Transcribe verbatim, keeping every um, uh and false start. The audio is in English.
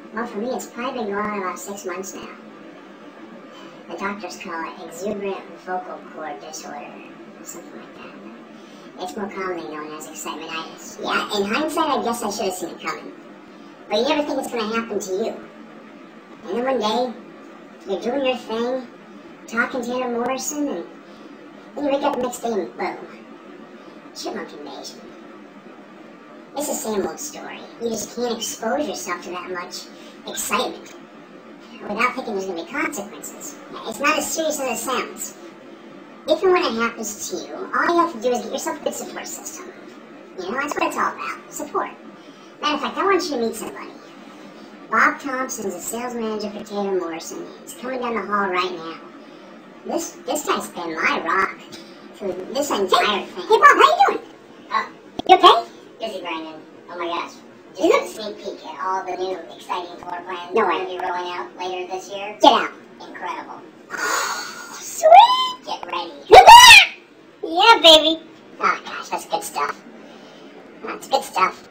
Well, for me, it's probably been going on about six months now. The doctors call it exuberant vocal cord disorder, or something like that. It's more commonly known as excitementitis. Yeah, in hindsight, I guess I should have seen it coming. But you never think it's going to happen to you. And then one day, you're doing your thing, talking to Taylor Morrison, and then you wake up the next day and boom. Chipmunk invasion. It's the same old story. You just can't expose yourself to that much excitement without thinking there's going to be consequences. It's not as serious as it sounds. If and when it happens to you, all you have to do is get yourself a good support system. You know, that's what it's all about. Support. Matter of fact, I want you to meet somebody. Bob Thompson's a sales manager for Taylor Morrison. He's coming down the hall right now. This this guy's been my rock through this entire thing. Hey, Bob, how you doing? Oh, you okay? busy, Brandon. Oh my gosh. Just a sneak peek at all the new exciting floor plans No we're way. going to be rolling out later this year. Get out. Incredible. Sweet! Get ready. Yeah, baby. Oh, gosh, that's good stuff. That's good stuff.